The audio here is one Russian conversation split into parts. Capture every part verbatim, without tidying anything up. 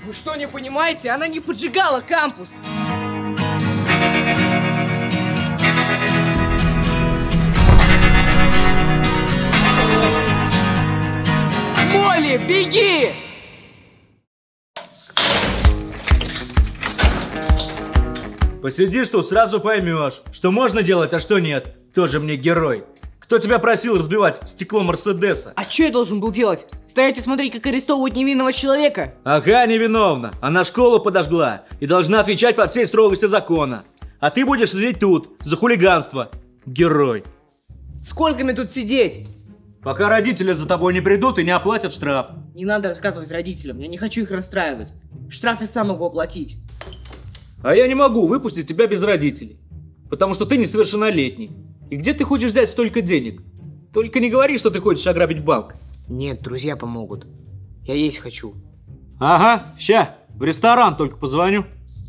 Вы что, не понимаете? Она не поджигала кампус! Молли, беги! Посидишь тут, сразу поймешь, что можно делать, а что нет. Тоже мне герой. Кто тебя просил разбивать стекло Мерседеса? А что я должен был делать? Стоять и смотреть, как арестовывают невинного человека? Ага, невиновна. Она школу подожгла и должна отвечать по всей строгости закона. А ты будешь сидеть тут за хулиганство. Герой. Сколько мне тут сидеть? Пока родители за тобой не придут и не оплатят штраф. Не надо рассказывать родителям, я не хочу их расстраивать. Штраф я сам могу оплатить. А я не могу выпустить тебя без родителей, потому что ты несовершеннолетний. И где ты хочешь взять столько денег? Только не говори, что ты хочешь ограбить банк. Нет, друзья помогут. Я есть хочу. Ага, ща, в ресторан только позвоню.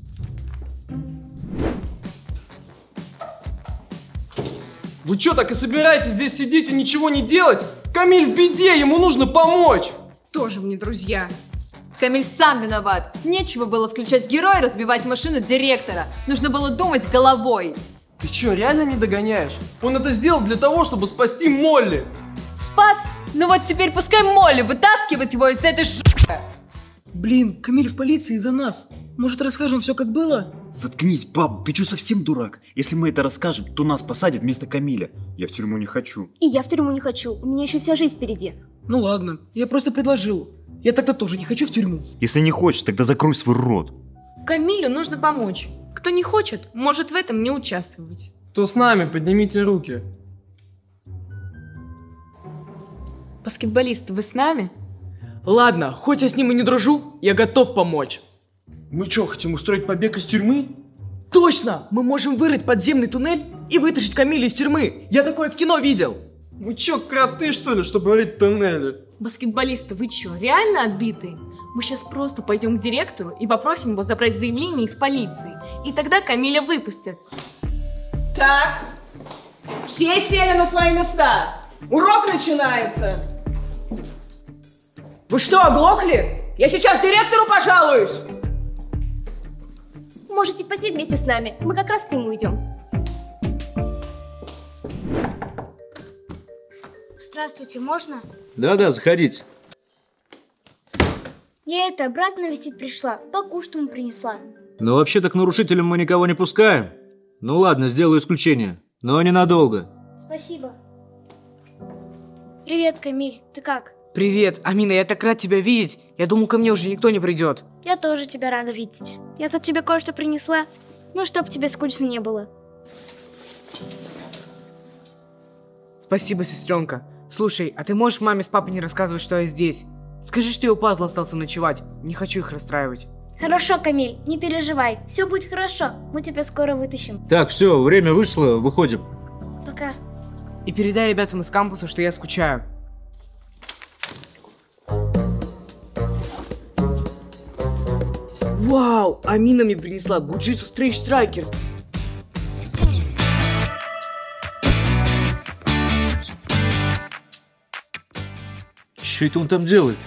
Вы что, так и собираетесь здесь сидеть и ничего не делать? Камиль в беде, ему нужно помочь. Тоже мне друзья. Камиль сам виноват. Нечего было включать героя и разбивать машину директора. Нужно было думать головой. Ты что, реально не догоняешь? Он это сделал для того, чтобы спасти Молли. Спас? Ну вот теперь пускай Молли вытаскивает его из этой ш***. Блин, Камиль в полиции из-за нас. Может, расскажем все как было? Заткнись, баб, ты что, совсем дурак? Если мы это расскажем, то нас посадят вместо Камиля. Я в тюрьму не хочу. И я в тюрьму не хочу, у меня еще вся жизнь впереди. Ну ладно, я просто предложил. Я тогда тоже не хочу в тюрьму. Если не хочешь, тогда закрой свой рот. Камилю нужно помочь. Кто не хочет, может в этом не участвовать. Кто с нами, поднимите руки. Баскетболист, вы с нами? Ладно, хоть я с ним и не дружу, я готов помочь. Мы что, хотим устроить побег из тюрьмы? Точно! Мы можем вырыть подземный туннель и вытащить Камиля из тюрьмы. Я такое в кино видел. Мы что, кроты что ли, чтобы рыть туннели? Баскетболисты, вы что, реально отбитые? Мы сейчас просто пойдем к директору и попросим его забрать заявление из полиции. И тогда Камиля выпустят. Так, все сели на свои места. Урок начинается. Вы что, оглохли? Я сейчас директору пожалуюсь. Можете пойти вместе с нами, мы как раз к нему идем. Здравствуйте, можно? Да-да, заходите. Я это, брат навестить пришла, покушать ему принесла. Ну вообще-то к нарушителям мы никого не пускаем. Ну ладно, сделаю исключение, но ненадолго. Спасибо. Привет, Камиль, ты как? Привет, Амина, я так рад тебя видеть. Я думал, ко мне уже никто не придет. Я тоже тебя рада видеть. Я тут тебе кое-что принесла, ну, чтоб тебе скучно не было. Спасибо, сестренка. Слушай, а ты можешь маме с папой не рассказывать, что я здесь? Скажи, что я у пазла остался ночевать. Не хочу их расстраивать. Хорошо, Камиль, не переживай. Все будет хорошо. Мы тебя скоро вытащим. Так, все, время вышло, выходим. Пока. И передай ребятам из кампуса, что я скучаю. Вау, Амина мне принесла Гуджитсу Стрейч Страйкер. Что это он там делает?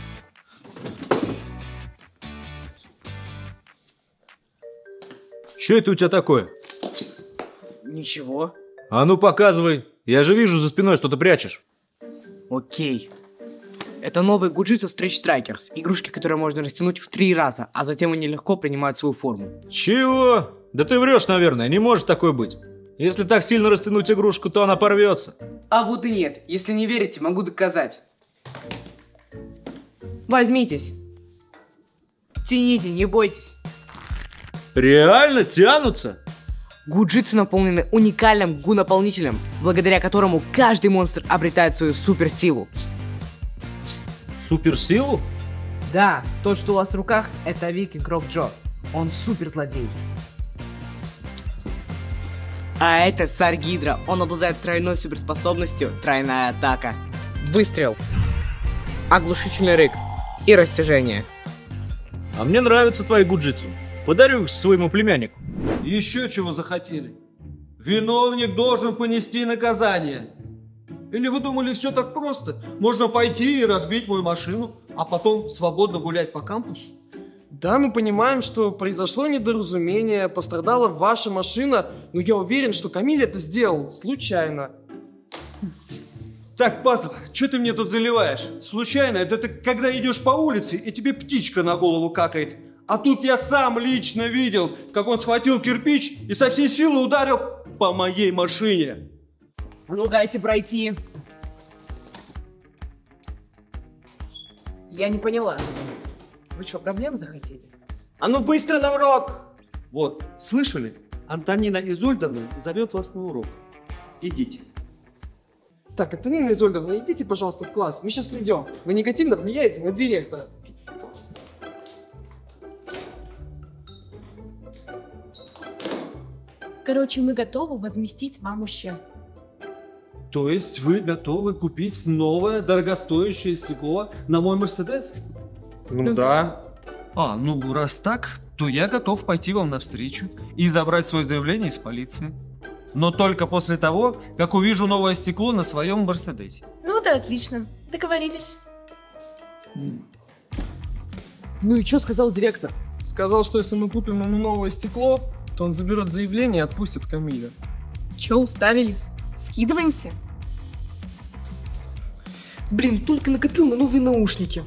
Что это у тебя такое? Ничего. А ну показывай. Я же вижу за спиной, что ты прячешь. Окей. Это новый Gujitsu Stretch Strikers. Игрушки, которые можно растянуть в три раза, а затем они легко принимают свою форму. Чего? Да ты врешь, наверное. Не может такое быть. Если так сильно растянуть игрушку, то она порвется. А вот и нет. Если не верите, могу доказать. Возьмитесь. Тяните, не бойтесь. Реально тянутся? Гуджитсу наполнены уникальным гу-наполнителем, благодаря которому каждый монстр обретает свою суперсилу. Суперсилу? Да, то, что у вас в руках, это Викинг Рок Джо. Он супер злодей. А это Царь Гидра. Он обладает тройной суперспособностью тройная атака. Выстрел. Оглушительный рык. И растяжение. А мне нравятся твои гуджитсу. Подарю их своему племяннику. Еще чего захотели? Виновник должен понести наказание. Или вы думали, все так просто? Можно пойти и разбить мою машину, а потом свободно гулять по кампусу? Да, мы понимаем, что произошло недоразумение, пострадала ваша машина, но я уверен, что Камиль это сделал случайно. Так, Пазл, что ты мне тут заливаешь? Случайно, это ты когда идешь по улице, и тебе птичка на голову какает. А тут я сам лично видел, как он схватил кирпич и со всей силы ударил по моей машине. Ну дайте пройти. Я не поняла. Вы что, проблем захотели? А ну быстро на урок! Вот, слышали? Антонина Изольдовна зовет вас на урок. Идите. Так, Антонина Изольдовна, идите, пожалуйста, в класс, мы сейчас придем. Вы негативно влияете на директора. Короче, мы готовы возместить вам ущерб. То есть вы готовы купить новое дорогостоящее стекло на мой Мерседес? Ну да. А, ну раз так, то я готов пойти вам навстречу и забрать свое заявление из полиции. Но только после того, как увижу новое стекло на своем Мерседесе. Ну да, отлично. Договорились. Ну и что сказал директор? Сказал, что если мы купим ему новое стекло, то он заберет заявление и отпустит Камиля. Че, уставились? Скидываемся? Блин, только накопил на новые наушники.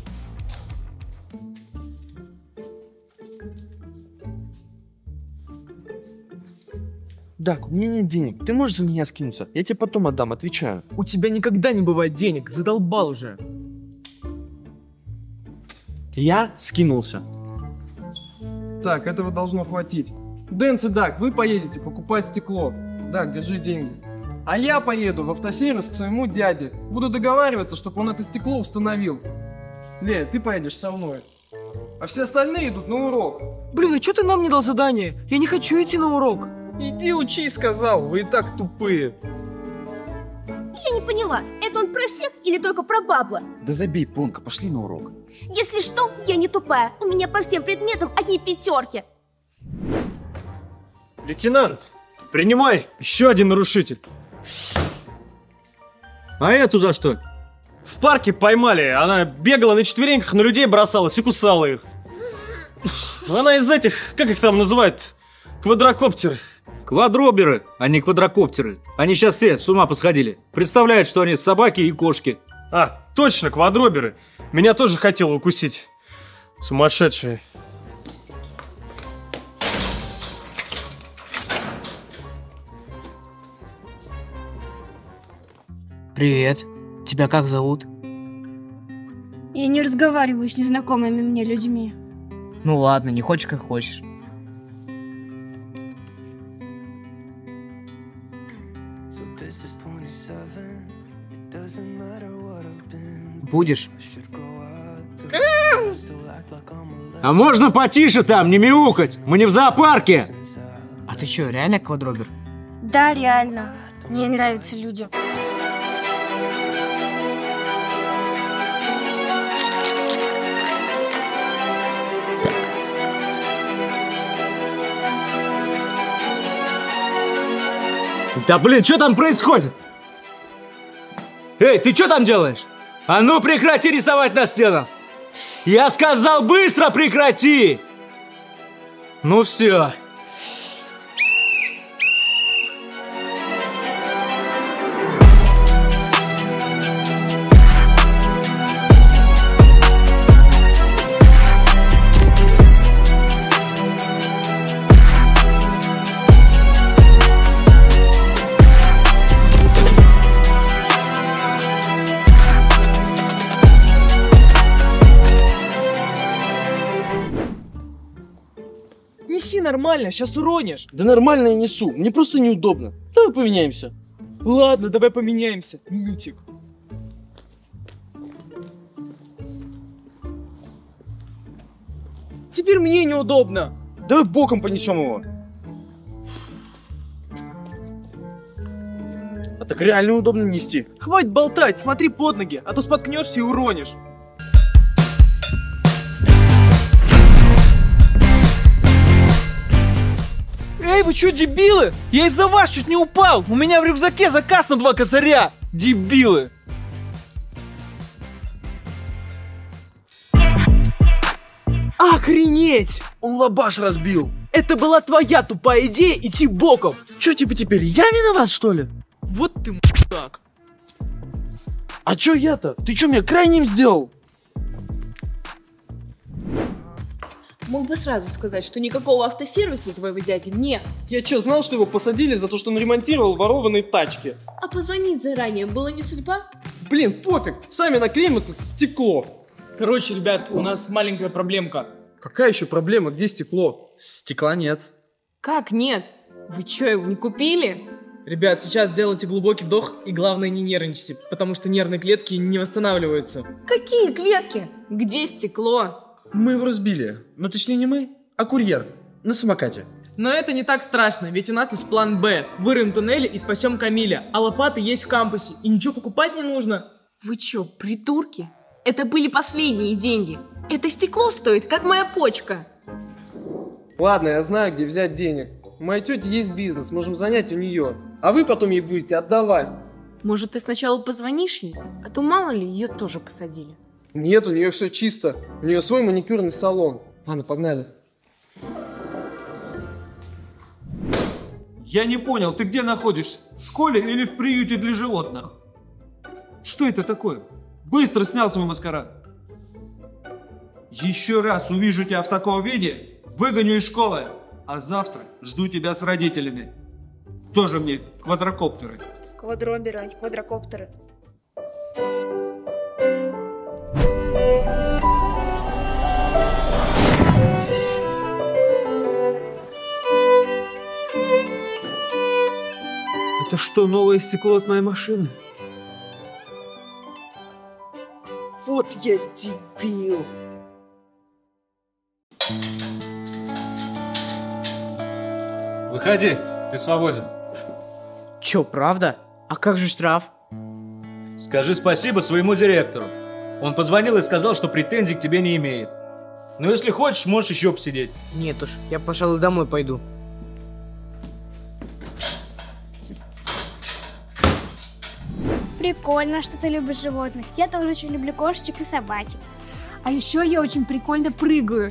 Дак, у меня нет денег. Ты можешь за меня скинуться? Я тебе потом отдам, отвечаю. У тебя никогда не бывает денег, задолбал уже. Я скинулся. Так, этого должно хватить. Дэнс и Дак, вы поедете покупать стекло. Дак, держи деньги. А я поеду в автосервис к своему дяде. Буду договариваться, чтобы он это стекло установил. Лея, ты поедешь со мной. А все остальные идут на урок. Блин, а что ты нам не дал задание? Я не хочу идти на урок. Иди учись, сказал, вы и так тупые. Я не поняла, это он про всех или только про бабла? Да забей, Понка, пошли на урок. Если что, я не тупая. У меня по всем предметам одни пятерки. Лейтенант, принимай, еще один нарушитель. А эту за что? В парке поймали, она бегала на четвереньках, на людей бросалась и кусала их. Она из этих, как их там называют, квадрокоптеры. Квадроберы, а не квадрокоптеры. Они сейчас все с ума посходили. Представляют, что они собаки и кошки. А, точно, квадроберы. Меня тоже хотела укусить. Сумасшедшие. Привет. Тебя как зовут? Я не разговариваю с незнакомыми мне людьми. Ну ладно, не хочешь, как хочешь. Будешь? А можно потише там, не мяукать? Мы не в зоопарке. А ты что, реально квадробер? Да, реально. Мне нравятся люди. Да блин, что там происходит? Эй, ты что там делаешь? А ну прекрати рисовать на стенах! Я сказал, быстро прекрати! Ну все. Неси нормально, сейчас уронишь. Да нормально я несу, мне просто неудобно. Давай поменяемся. Ладно, давай поменяемся. Минутик. Теперь мне неудобно. Давай боком понесем его. А так реально удобно нести. Хватит болтать, смотри под ноги, а то споткнешься и уронишь. Эй, вы что, дебилы? Я из-за вас чуть не упал. У меня в рюкзаке заказ на два косаря. Дебилы. Охренеть! Он лабаш разбил. Это была твоя тупая идея идти боком. Чё, типа теперь я виноват, что ли? Вот ты мудак. А чё я-то? Ты чё меня крайним сделал? Мог бы сразу сказать, что никакого автосервиса у твоего дяди нет. Я чё, знал, что его посадили за то, что он ремонтировал ворованные тачки? А позвонить заранее было не судьба? Блин, пофиг, сами наклеим это стекло. Короче, ребят, у нас маленькая проблемка. Какая еще проблема? Где стекло? Стекла нет. Как нет? Вы чё, его не купили? Ребят, сейчас сделайте глубокий вдох и главное не нервничайте, потому что нервные клетки не восстанавливаются. Какие клетки? Где стекло? Мы его разбили. Ну точнее не мы, а курьер. На самокате. Но это не так страшно, ведь у нас есть план Б. Вырыем туннели и спасем Камиля, а лопаты есть в кампусе, и ничего покупать не нужно. Вы чё, придурки? Это были последние деньги. Это стекло стоит, как моя почка. Ладно, я знаю, где взять денег. У моей тети есть бизнес, можем занять у нее. А вы потом ей будете отдавать. Может, ты сначала позвонишь ей, а то мало ли ее тоже посадили. Нет, у нее все чисто. У нее свой маникюрный салон. Ладно, погнали. Я не понял, ты где находишься? В школе или в приюте для животных? Что это такое? Быстро снял свой маскарад. Еще раз увижу тебя в таком виде, выгоню из школы. А завтра жду тебя с родителями. Тоже мне квадрокоптеры. Квадроберы, а не квадрокоптеры. Это что, новое стекло от моей машины? Вот я дебил. Выходи, ты свободен. Чё, правда? А как же штраф? Скажи спасибо своему директору. Он позвонил и сказал, что претензий к тебе не имеет. Но если хочешь, можешь еще посидеть. Нет уж, я, пожалуй, домой пойду. Прикольно, что ты любишь животных. Я тоже очень люблю кошечек и собачек. А еще я очень прикольно прыгаю.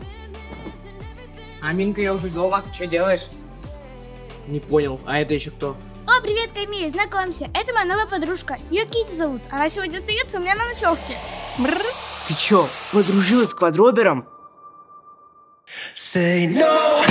Аминка, я уже дома. Что делаешь? Не понял. А это еще кто? О, привет, Камиль, знакомься. Это моя новая подружка. Ее Кити зовут. Она сегодня остается у меня на ночевке. Бррр. Ты чё, подружилась с квадробером? Say no.